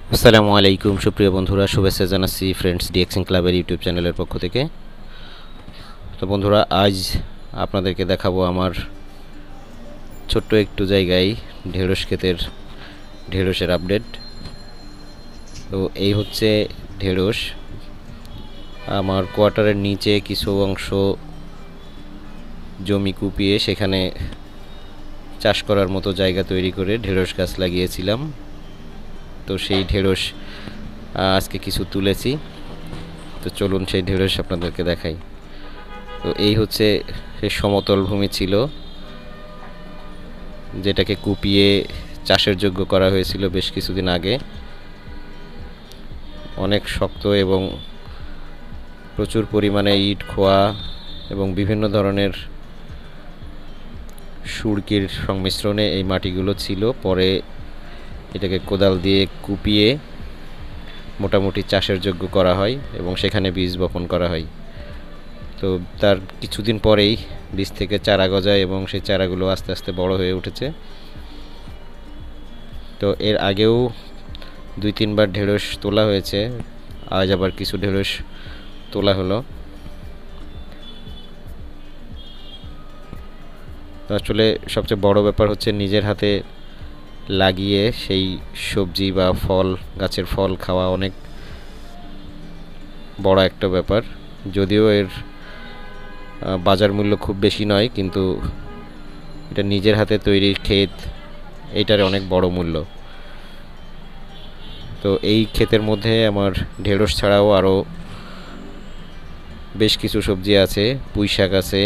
আসসালামু আলাইকুম সুপ্রিয় বন্ধুরা, শুভেচ্ছা জানাচ্ছি ফ্রেন্ডস ডিএক্সিং ক্লাবের ইউটিউব চ্যানেলের পক্ষ থেকে। তো বন্ধুরা, আজ আপনাদেরকে দেখাবো আমার ছোট্ট একটু জায়গায় ঢেঁড়সের আপডেট। তো এই হচ্ছে ঢেঁড়স। আমার কোয়ার্টারের নিচে কিছু অংশ জমি কুপিয়ে সেখানে চাষ করার মতো জায়গা তৈরি করে ঢেঁড়স গাছ লাগিয়েছিলাম। তো সেই ঢেঁড়স আজকে কিছু তুলেছি। তো চলুন সেই ঢেঁড়স আপনাদেরকে দেখাই। তো এই হচ্ছে সেই সমতল ভূমি ছিল, যেটাকে কুপিয়ে চাষের যোগ্য করা হয়েছিল বেশ কিছুদিন আগে। অনেক শক্ত এবং প্রচুর পরিমাণে ইট খোয়া এবং বিভিন্ন ধরনের সুরকির সংমিশ্রণে এই মাটিগুলো ছিল। পরে এটাকে কোদাল দিয়ে কুপিয়ে মোটামুটি চাষের যোগ্য করা হয় এবং সেখানে বীজ বপন করা হয়। তো তার কিছুদিন পরেই বীজ থেকে চারা গজায় এবং সেই চারাগুলো আস্তে আস্তে বড় হয়ে উঠেছে। তো এর আগেও 2-3 বার ঢেঁড়স তোলা হয়েছে, আজ আবার কিছু ঢেঁড়স তোলা হলো। তো আসলে সবচেয়ে বড় ব্যাপার হচ্ছে নিজের হাতে লাগিয়ে সেই সবজি বা ফল, গাছের ফল খাওয়া অনেক বড় একটা ব্যাপার। যদিও এর বাজার মূল্য খুব বেশি নয়, কিন্তু এটা নিজের হাতে তৈরি ক্ষেত, এইটার অনেক বড় মূল্য। তো এই ক্ষেতের মধ্যে আমার ঢেঁড়স ছাড়াও আরও বেশ কিছু সবজি আছে। পুঁই শাক আছে,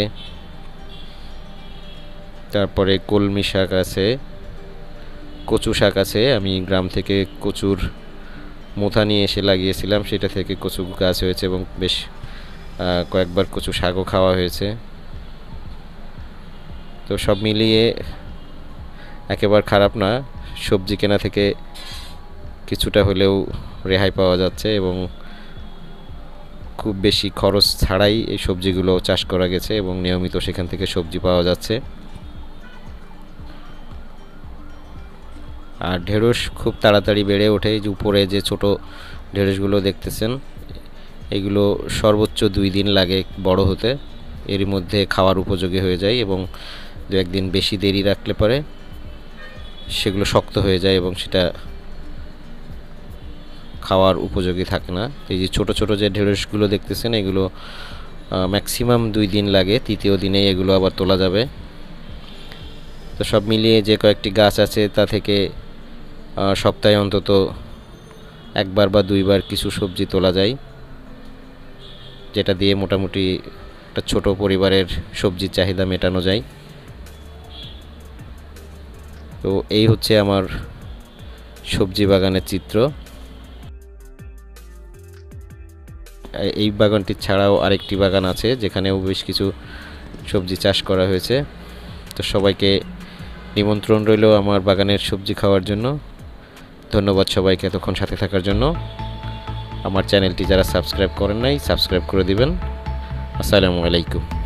তারপরে কলমি শাক আছে, কচু শাক আছে। আমি গ্রাম থেকে কচুর মোথা নিয়ে এসে লাগিয়েছিলাম, সেটা থেকে কচু গাছ হয়েছে এবং বেশ কয়েকবার কচু শাকও খাওয়া হয়েছে। তো সব মিলিয়ে একেবারে খারাপ না, সবজি কেনা থেকে কিছুটা হলেও রেহাই পাওয়া যাচ্ছে এবং খুব বেশি খরচ ছাড়াই এই সবজিগুলো চাষ করা গেছে এবং নিয়মিত সেখান থেকে সবজি পাওয়া যাচ্ছে। আর ঢেঁড়স খুব তাড়াতাড়ি বেড়ে ওঠে। যে উপরে যে ছোট ঢেঁড়সগুলো দেখতেছেন, এগুলো সর্বোচ্চ 2 দিন লাগে বড় হতে, এরই মধ্যে খাওয়ার উপযোগী হয়ে যায় এবং 2-1 দিন বেশি দেরি রাখলে পরে সেগুলো শক্ত হয়ে যায় এবং সেটা খাওয়ার উপযোগী থাকে না। এই যে ছোট ছোট যে ঢেঁড়সগুলো দেখতেছেন, এগুলো ম্যাক্সিমাম 2 দিন লাগে, তৃতীয় দিনেই এগুলো আবার তোলা যাবে। তো সব মিলিয়ে যে কয়েকটি গাছ আছে তা থেকে সপ্তাহে অন্তত 1 বার বা 2 বার কিছু সবজি তোলা যায়, যেটা দিয়ে মোটামুটি একটা ছোট পরিবারের সবজির চাহিদা মেটানো যায়। তো এই হচ্ছে আমার সবজি বাগানের চিত্র। এই বাগানটি ছাড়াও আরেকটি বাগান আছে, যেখানেও বেশ কিছু সবজি চাষ করা হয়েছে। তো সবাইকে নিমন্ত্রণ রইল আমার বাগানের সবজি খাওয়ার জন্য। ধন্যবাদ সবাইকে এতক্ষণ সাথে থাকার জন্য। আমার চ্যানেলটি যারা সাবস্ক্রাইব করেন নাই, সাবস্ক্রাইব করে দিবেন। আসসালামু আলাইকুম।